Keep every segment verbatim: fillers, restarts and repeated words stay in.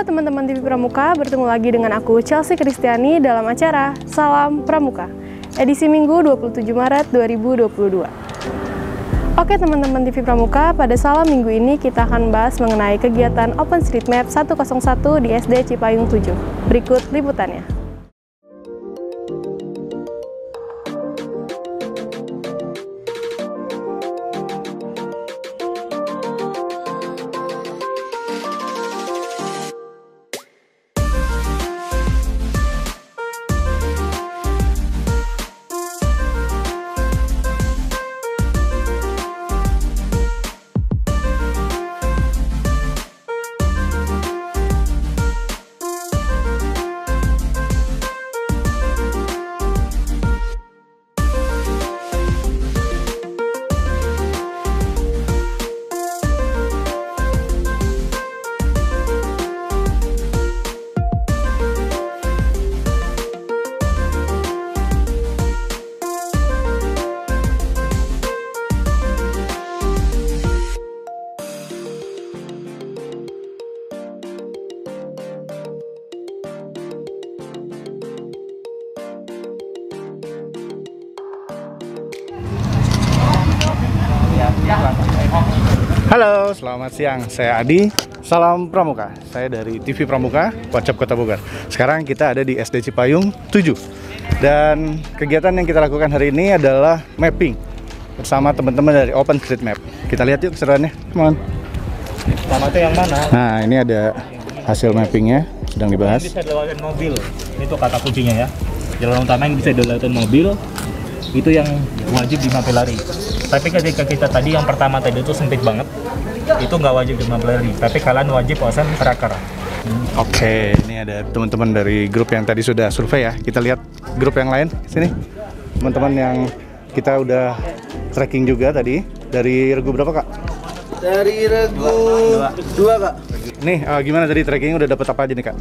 teman-teman T V Pramuka, bertemu lagi dengan aku Chelsea Kristiani dalam acara Salam Pramuka, edisi Minggu dua puluh tujuh Maret dua ribu dua puluh dua. Oke teman-teman T V Pramuka, pada Salam Minggu ini kita akan bahas mengenai kegiatan OpenStreetMap seratus satu di S D Cipayung tujuh. Berikut liputannya. Halo, selamat siang. Saya Adi. Salam Pramuka. Saya dari T V Pramuka, WhatsApp Kota Bogor. Sekarang kita ada di S D Cipayung tujuh. Dan kegiatan yang kita lakukan hari ini adalah mapping bersama teman-teman dari OpenStreetMap. Kita lihat yuk keseruannya. Come on. Pertama itu yang mana? Nah, ini ada hasil mappingnya sedang dibahas. Yang bisa dilewatin mobil. Itu kata kuncinya ya. Jalan utama yang bisa dilewatin mobil itu yang wajib dimampir lari. Tapi ketika kita tadi yang pertama tadi itu sempit banget, itu nggak wajib dimampir lari. Tapi kalian wajib pasang tracker. Hmm. Oke, ini ada teman-teman dari grup yang tadi sudah survei ya. Kita lihat grup yang lain sini. Teman-teman yang kita udah tracking juga tadi. Dari regu berapa kak? Dari regu dua kak. Nih uh, gimana tadi tracking udah dapat apa aja nih kak?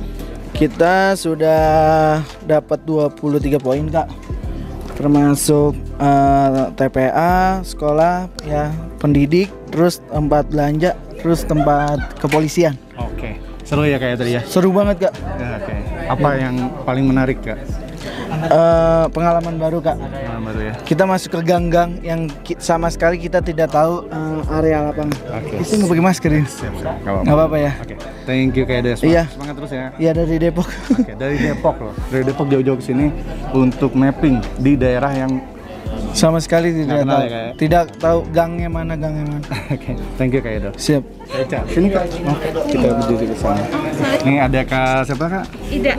Kita sudah dapat dua puluh tiga poin kak. Termasuk uh, T P A, sekolah, ya pendidik, terus tempat belanja, terus tempat kepolisian. Oke, seru ya kayak tadi ya? Seru banget kak. Ya, oke. Apa ya. yang paling menarik kak? Uh, pengalaman baru kak. Pengalaman baru ya. Kita masuk ke gang-gang yang ki sama sekali kita tidak tahu uh, area lapangan. Oke. Itu nggak pakai masker ini. Nggak apa-apa ya. Oke. Thank you kayak Des. Iya. Semangat terus ya. Iya dari Depok. Oke, dari Depok loh. Dari Depok jauh-jauh ke sini untuk mapping di daerah yang sama sekali tidak kenal tahu. Ya, kayak? Tidak tahu gangnya mana gangnya mana. Oke, thank you Kak Edo. Siap. Eca, sini Kak. Oh, kita berdiri ke sana. Ini ada Kak siapa Kak? Ida.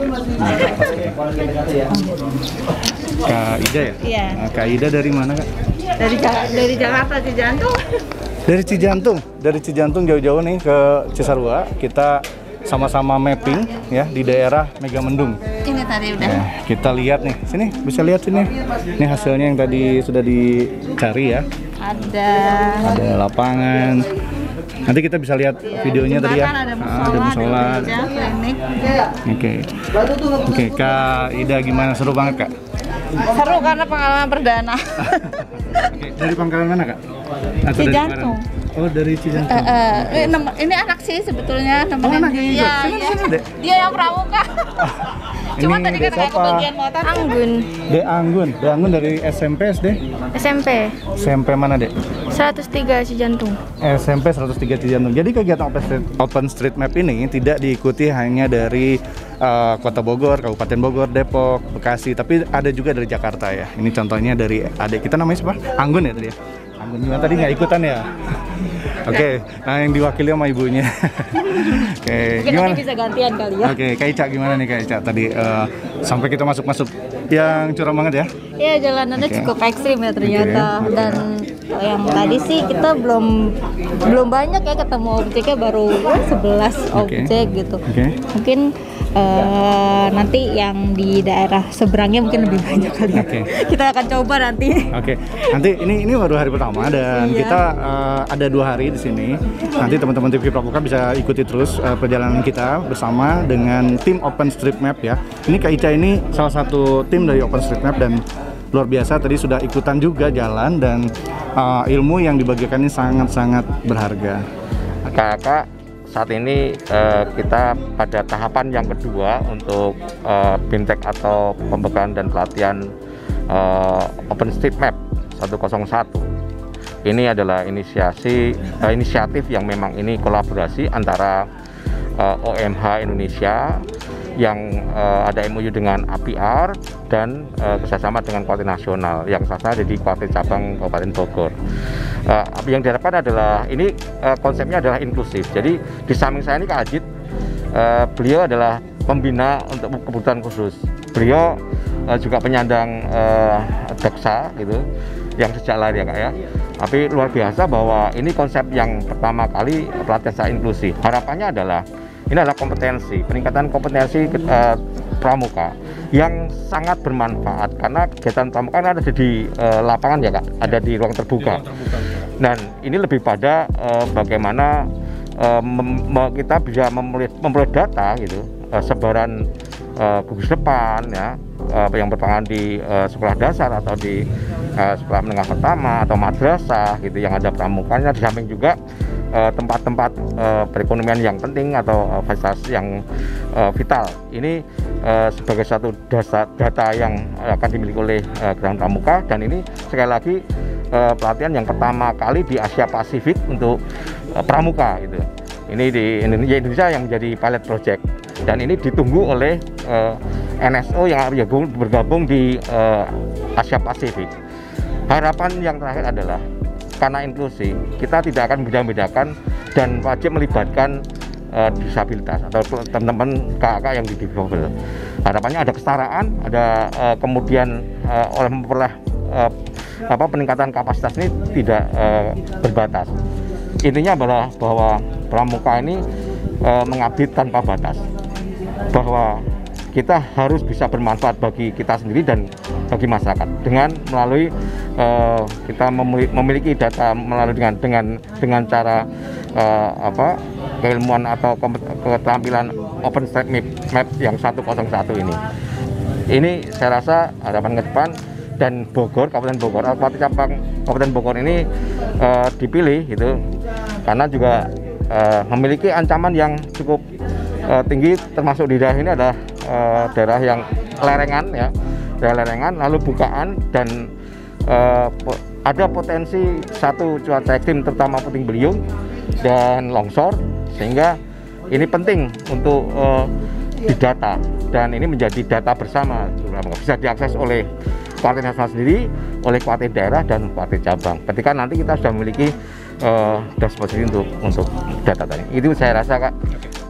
Kak Ida ya? Iya. Nah, Kak Ida dari mana Kak? Dari dari Jakarta, Cijantung. Dari Cijantung. Dari Cijantung jauh-jauh nih ke Cisarua. Kita sama-sama mapping ya di daerah Megamendung. Ini tadi udah. Nah, kita lihat nih, sini bisa lihat sini. Ini hasilnya yang tadi sudah dicari ya. Ada. Ada lapangan. Nanti kita bisa lihat videonya tadi ya. Ada musola, Ah, ada musola. ada gereja, klinik. Oke. Oke, Kak Ida gimana? Seru banget Kak? Seru karena pengalaman perdana. Oke, dari Pangkalan mana Kak? Atau dari Cijantung. Cikarang? Oh, dari Cijantung. Uh, uh, ini, ini anak sih sebetulnya Oh, nemenin anaknya juga. dia. Sini, Iya. sini, Dek. Dia yang pramuka. Cuma Ini tadi Dek karena siapa? kebagian motor. Anggun. Dek Anggun. Dek Anggun dari S M P S D? S M P S M P mana Dek? seratus tiga Cijantung. S M P seratus tiga Cijantung. Jadi kegiatan OpenStreet, OpenStreetMap ini tidak diikuti hanya dari uh, Kota Bogor, Kabupaten Bogor, Depok, Bekasi, tapi ada juga dari Jakarta ya. Ini contohnya dari adik kita namanya siapa? Anggun ya tadi ya? Anggun juga tadi nggak ikutan ya? Oke, okay. Nah yang diwakili sama ibunya. Oke, okay. Mungkin Gimana? nanti bisa gantian kali ya. Oke, okay. Kak Ica gimana nih Kak Ica tadi uh, sampai kita masuk-masuk yang curam banget ya? Iya, jalanannya Okay. cukup ekstrim ya ternyata. Okay. Okay. Dan yang tadi sih kita belum belum banyak ya ketemu objeknya, baru sebelas Okay. objek gitu. Okay. Mungkin uh, nanti yang di daerah seberangnya mungkin lebih banyak kali ya. Okay. Kita akan coba nanti. Oke, nanti ini ini baru hari pertama dan Iya. kita uh, ada dua hari di sini. Nanti teman-teman T V Pramuka bisa ikuti terus uh, perjalanan kita bersama dengan tim OpenStreetMap ya. Ini Kak Ica ini salah satu tim dari OpenStreetMap dan luar biasa tadi sudah ikutan juga jalan dan uh, ilmu yang dibagikan ini sangat-sangat berharga. Kakak saat ini uh, kita pada tahapan yang kedua untuk uh, BIMTEK atau pembekalan dan pelatihan uh, OpenStreetMap seratus satu. Ini adalah inisiasi uh, inisiatif yang memang ini kolaborasi antara uh, O M H Indonesia yang uh, ada M O U dengan A P R dan uh, kerjasama dengan Kuartir Nasional yang salah satu ada di Kuartir Cabang Kabupaten Bogor. Uh, yang diharapkan adalah ini uh, konsepnya adalah inklusif. Jadi di samping saya ini Kak Ajit, uh, beliau adalah pembina untuk kebutuhan khusus. Beliau uh, juga penyandang uh, daksa gitu, yang sejak lahir ya Kak ya. Tapi luar biasa bahwa ini konsep yang pertama kali pelatihan secara inklusif. Harapannya adalah ini adalah kompetensi, peningkatan kompetensi uh, pramuka yang sangat bermanfaat karena kegiatan pramuka ada di uh, lapangan ya Kak, ada di ruang terbuka. Di ruang terbuka. Dan ini lebih pada uh, bagaimana uh, mem kita bisa memperoleh data gitu, uh, sebaran uh, gugus depan ya, uh, yang berpengaruh di uh, sekolah dasar atau di uh, sekolah menengah pertama atau madrasah gitu yang ada pramukanya, di samping juga tempat-tempat uh, uh, perekonomian yang penting atau uh, fasilitas yang uh, vital. Ini uh, sebagai satu data, data yang akan dimiliki oleh uh, Gerakan Pramuka, dan ini sekali lagi uh, pelatihan yang pertama kali di Asia Pasifik untuk uh, pramuka gitu. Ini di Indonesia, Indonesia yang menjadi pilot project, dan ini ditunggu oleh uh, N S O yang bergabung di uh, Asia Pasifik. Harapan yang terakhir adalah karena inklusi, kita tidak akan membeda-bedakan dan wajib melibatkan uh, disabilitas atau teman-teman kakak yang di difabel. Harapannya ada kesetaraan, ada uh, kemudian uh, oleh memperoleh uh, apa peningkatan kapasitas ini tidak uh, berbatas. Intinya adalah bahwa pramuka ini uh, mengabdi tanpa batas, bahwa kita harus bisa bermanfaat bagi kita sendiri dan bagi masyarakat dengan melalui uh, kita memiliki data melalui dengan dengan dengan cara uh, apa keilmuan atau keterampilan OpenStreetMap yang seratus satu ini. Ini saya rasa harapan ke depan, dan Bogor, Kabupaten Bogor, Kuartir Cabang Kabupaten Bogor ini uh, dipilih gitu karena juga uh, memiliki ancaman yang cukup uh, tinggi, termasuk di daerah ini adalah Uh, daerah yang lerengan ya, daerah lerengan, lalu bukaan, dan uh, po ada potensi satu cuaca ekstrim terutama puting beliung dan longsor, sehingga ini penting untuk uh, didata, dan ini menjadi data bersama, bisa diakses oleh Kuartir Nasional sendiri, oleh kuartir daerah dan kuartir cabang. Ketika nanti kita sudah memiliki uh, dashboard untuk untuk data tadi, itu saya rasa Kak.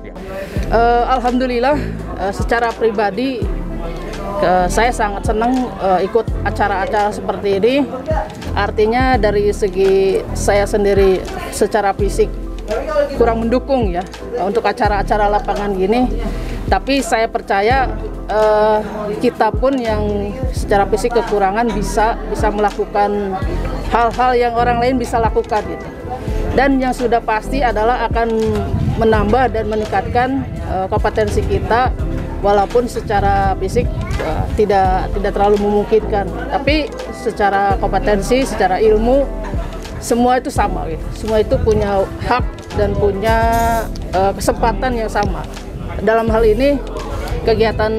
Uh, Alhamdulillah, uh, secara pribadi uh, saya sangat senang uh, ikut acara-acara seperti ini. Artinya dari segi saya sendiri secara fisik kurang mendukung ya untuk acara-acara lapangan gini. Tapi saya percaya uh, kita pun yang secara fisik kekurangan bisa bisa melakukan hal-hal yang orang lain bisa lakukan gitu. Dan yang sudah pasti adalah akan menambah dan meningkatkan uh, kompetensi kita, walaupun secara fisik uh, tidak tidak terlalu memungkinkan, tapi secara kompetensi, secara ilmu semua itu sama gitu. Semua itu punya hak dan punya uh, kesempatan yang sama. Dalam hal ini kegiatan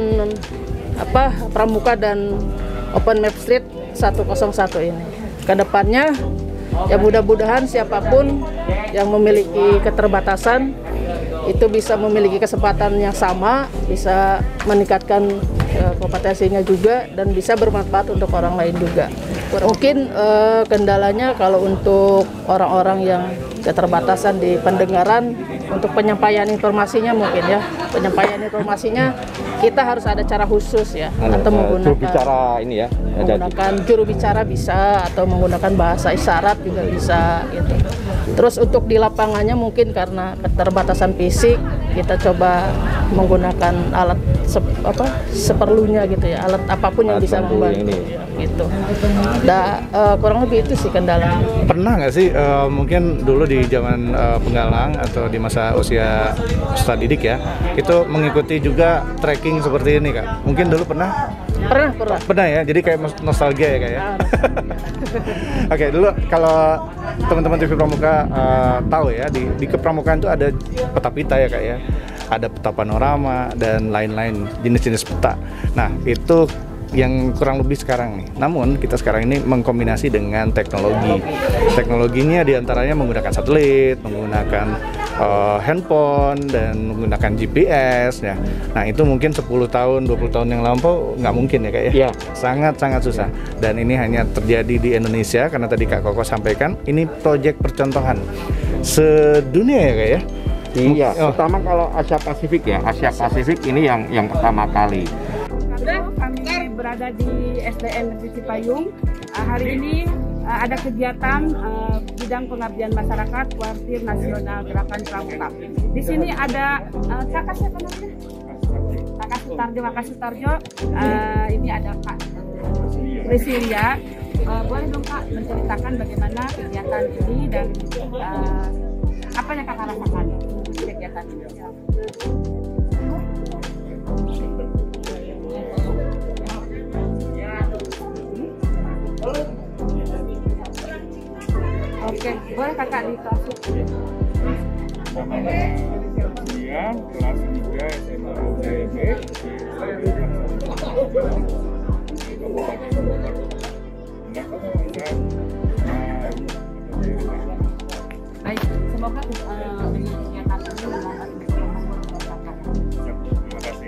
apa pramuka dan Open Map Street seratus satu ini kedepannya ya mudah-mudahan siapapun yang memiliki keterbatasan itu bisa memiliki kesempatan yang sama, bisa meningkatkan uh, kompetensinya juga, dan bisa bermanfaat untuk orang lain juga. Mungkin uh, kendalanya kalau untuk orang-orang yang keterbatasan di pendengaran, untuk penyampaian informasinya mungkin ya, penyampaian informasinya kita harus ada cara khusus ya, atau menggunakan juru bicara ini ya, menggunakan juru bicara bisa, atau menggunakan bahasa isyarat juga bisa gitu. Terus untuk di lapangannya mungkin karena keterbatasan fisik, kita coba menggunakan alat sep, apa seperlunya gitu ya, alat apapun yang alat bisa membantu gitu. Nah, uh, kurang lebih itu sih kendalanya. Pernah nggak sih uh, mungkin dulu di zaman uh, penggalang atau di masa usia peserta didik ya, itu mengikuti juga trekking seperti ini Kak? Mungkin dulu pernah? Pernah, pernah. Pernah ya, jadi kayak nos- nostalgia ya kayak. Ah, Oke, dulu kalau teman-teman T V Pramuka uh, tahu ya, di, di kepramukaan itu ada peta pita ya kak ya, ada peta panorama dan lain-lain jenis-jenis peta. Nah itu yang kurang lebih sekarang nih. Namun kita sekarang ini mengkombinasi dengan teknologi. Teknologinya diantaranya menggunakan satelit, menggunakan uh, handphone dan menggunakan G P S ya. Nah itu mungkin sepuluh tahun, dua puluh tahun yang lampau nggak mungkin ya kak ya. Iya. Sangat-sangat susah. Dan ini hanya terjadi di Indonesia karena tadi Kak Koko sampaikan ini proyek percontohan sedunia ya kak ya. Iya, Oh. pertama kalau Asia Pasifik ya, Asia Pasifik ini yang yang pertama kali. Kami berada di S D N Negeri Cipayung. Uh, hari ini uh, ada kegiatan uh, bidang pengabdian masyarakat Kuartir Nasional Gerakan Pramuka. Di sini ada uh, kakak siapa namanya? Kakak Sutarjo, Kakak Sutarjo. Uh, ini ada Kak Presilia. Uh, boleh dong Kak menceritakan bagaimana kegiatan ini dan uh, apa yang kakak rasakan di kegiatan ini? Oke, boleh kakak dikasih. Namanya Dia, kelas tiga S M A U T B. Baik, semoga uh, dengan kegiatan ini mendapat kakak. Terima kasih.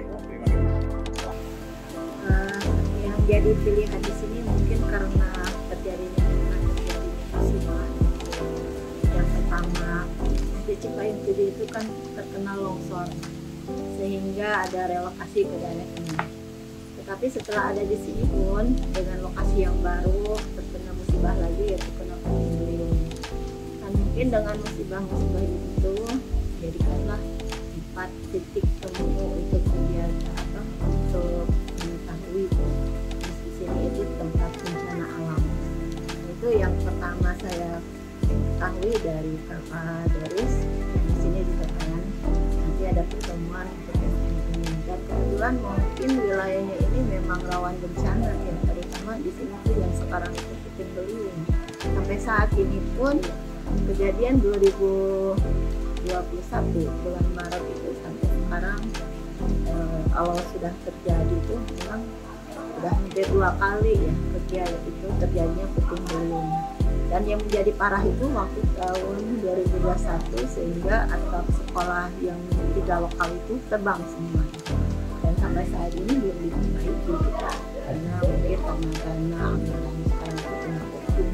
Uh, yang jadi pilihan di sini mungkin karena terjadinya terjadi musibah. Yang pertama di Cipayung itu kan terkena longsor sehingga ada relokasi ke daerah ini. Tetapi setelah ada di sini pun dengan lokasi yang baru terkena musibah lagi yaitu kena puting beliung. Dan mungkin dengan musibah-musibah itu jadikanlah empat titik temu untuk kegiatan apa untuk mengetahui di sini itu tempat bencana alam. Itu yang pertama saya ketahui dari Kakak Doris. Di sini juga kan nanti ada pertemuan untuk yang ini. Dan kebetulan mungkin wilayahnya ini memang rawan bencana ya, terutama di sini tuh yang sekarang itu puting beliung. Sampai saat ini pun kejadian dua ribu dua puluh satu bulan Maret itu sampai sekarang eh, kalau sudah terjadi itu memang sudah hampir dua kali ya kejadian itu terjadinya puting beliung. Dan yang menjadi parah itu waktu tahun dua ribu dua puluh satu sehingga atap sekolah yang tiga lokal itu terbang semua. Dan sampai saat ini belum diperbaiki kita karena mungkin karena karena anggaran sekarang itu kena covid.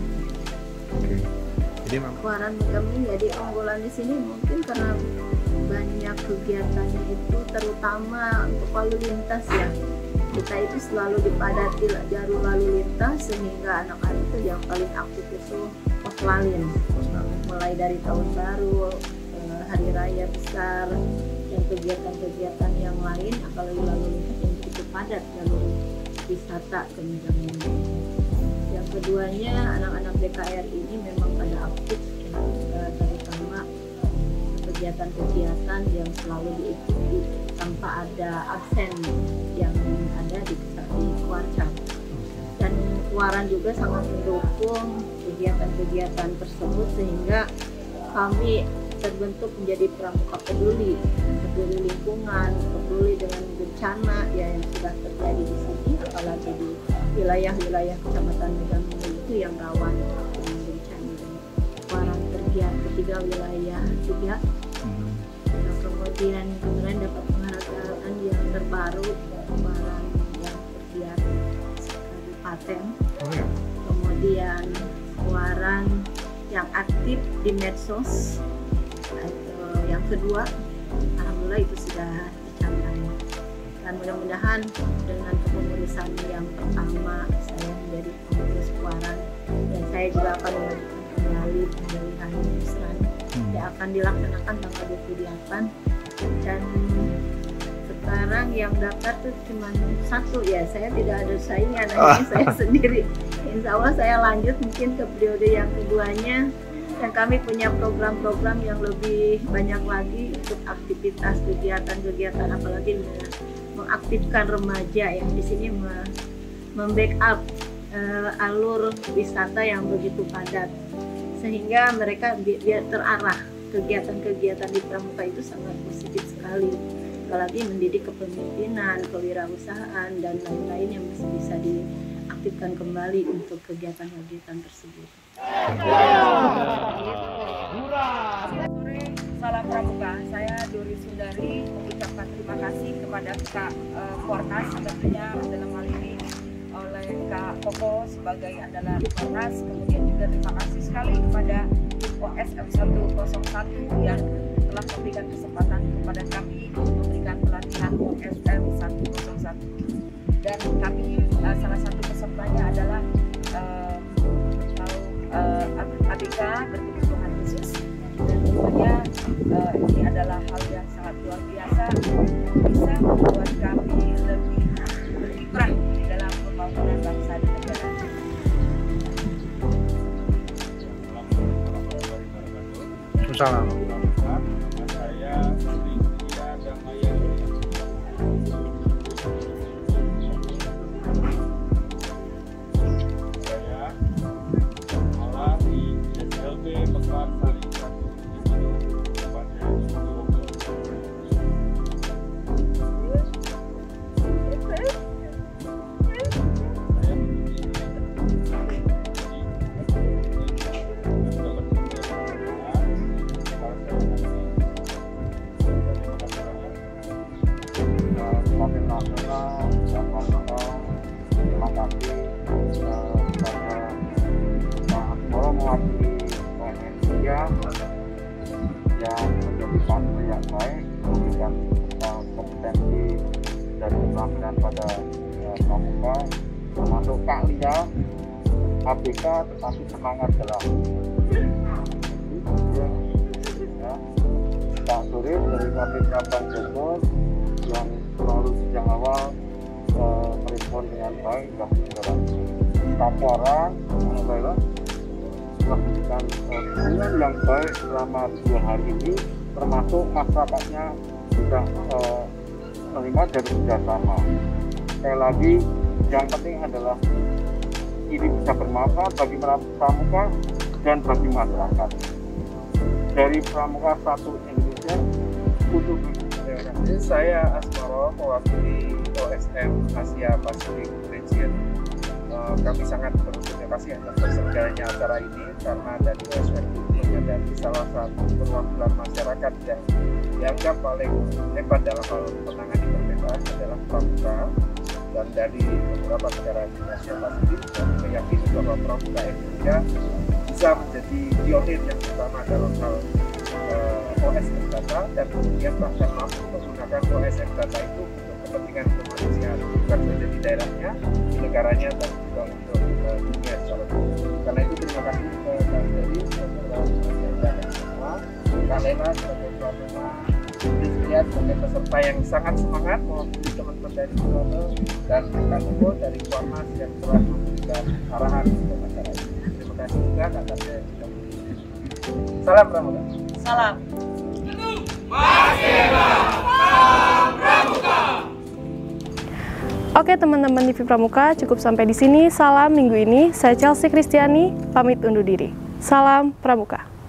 Jadi memang Kuaran kami jadi unggulan di sini mungkin karena banyak kegiatannya itu terutama untuk lalu lintas ya. Kita itu selalu dipadati jalur lalu lintas sehingga anak-anak itu yang paling aktif itu poslalin. Mulai dari tahun baru, eh, hari raya besar, dan kegiatan-kegiatan yang lain apalagi lalu lintas yang cukup padat jalur wisata kemudian. Yang keduanya anak-anak D K R ini memang pada aktif ya, terutama kegiatan-kegiatan yang selalu diikuti tanpa ada absen yang ada di di Kuarcap. Dan Kuaran juga sangat mendukung kegiatan-kegiatan tersebut sehingga kami terbentuk menjadi pramuka peduli, peduli lingkungan, peduli dengan bencana ya yang sudah terjadi di sini, apalagi di wilayah-wilayah Kecamatan Megamendung itu yang rawan dengan bencana. Kuaran tergiat ketiga wilayah tiga. Nah, kemudian kemarin dapat penghargaan yang terbaru Kuaran yang tergiat kabupaten. oh ya. Kemudian Kuaran yang aktif di medsos. Itu yang kedua, alhamdulillah itu sudah dicapai. Dan mudah-mudahan dengan kepengurusan yang pertama saya menjadi pengurus Kuaran dan saya juga akan melakukan kembali pemilihan musran Hmm. yang akan dilaksanakan tanggal dua puluh delapan. Dan sekarang yang daftar tuh cuma satu ya, saya tidak ada saingan, hanya saya sendiri. Insya Allah saya lanjut mungkin ke periode yang keduanya dan kami punya program-program yang lebih banyak lagi untuk aktivitas kegiatan-kegiatan apalagi mengaktifkan remaja yang di sini membackup uh, alur wisata yang begitu padat, sehingga mereka bi biar terarah. Kegiatan-kegiatan di pramuka itu sangat positif sekali, apalagi mendidik kepemimpinan, kewirausahaan, dan lain-lain yang masih bisa diaktifkan kembali untuk kegiatan-kegiatan tersebut. Salam Pramuka, saya Dori Sundari mengucapkan terima kasih kepada Kak uh, Fornas, tentunya dalam hal ini oleh Kak Koko sebagai andalan Fornas, kemudian juga terima kasih sekali kepada O S M seratus satu yang telah memberikan kesempatan kepada kami untuk memberikan pelatihan O S M seratus satu, dan kami uh, salah satu pesertanya adalah uh, uh, A B K berkebutuhan khusus. Dan tentunya uh, ini adalah hal yang sangat luar biasa yang bisa membuat kami lebih berkiprah dalam pembangunan bangsa dan negara. Salam. Saya Rizkia Damaya. Saya sekolah di S L B Mekar Sari satu Kabupaten Bogor. Semakin nasional dan nasional, terima kasih kepada Pak Akmoro mewakili P N S India yang menjadi partner yang baik, memberikan kompetensi dan keterampilan pada pramuka, termasuk Kak Lia A B K tetapi semangat dalam ya. Pak Suri dari K P K Bank Bogor yang selalu sejak awal uh, merespon dengan baik dan dalam laporan alhamdulillah telah memberikan hubungan yang baik selama dua hari ini, termasuk masyarakatnya sudah uh, menerima dan kerjasama. Sekali lagi yang penting adalah ini bisa bermanfaat bagi pramuka dan bagi masyarakat. Dari Pramuka Satu Indonesia untuk Saya Asmoro mewakili O S M Asia Pasifik Region. Uh, kami sangat berterima kasih atas terselenggaranya acara ini karena dari O S M menyadari salah satu perwakilan masyarakat yang dianggap paling hebat dalam hal menangani perbedaan adalah pramuka, dan dari beberapa negara di Asia Pasifik kami meyakini bahwa pramuka Indonesia bisa menjadi pionir yang pertama dalam hal O S M data, dan kemudian bahkan mampu menggunakan O S M data itu untuk kepentingan kemanusiaan, bukan saja di daerahnya, di negaranya, dan juga untuk uh, dunia secara umum. Karena itu terima kasih kepada Kak Dari, kepada semua, Kak Lena sebagai tuan rumah, Rizkia sebagai peserta yang sangat semangat mewakili teman-teman dari Suroto, dan Kak Koko dari Fornas yang telah memberikan arahan untuk acara ini. Terima kasih juga Kak Dari. Salam Pramuka. Salam. Oke teman-teman T V Pramuka, cukup sampai di sini. Salam minggu ini. Saya Chelsea Kristiani, pamit undur diri. Salam Pramuka.